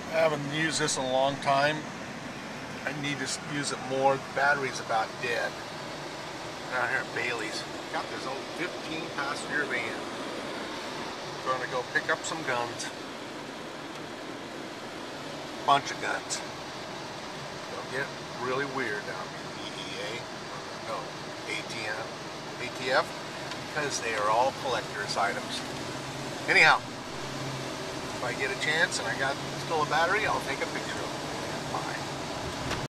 I haven't used this in a long time. I need to use it more. The battery's about dead. Down here at Bailey's. Got this old 15-passenger van. Going to go pick up some guns. Bunch of guns. They'll get really weird down here. EEA, no, ATF, because they are all collector's items. Anyhow, if I get a chance and I got still a battery, I'll take a picture of it.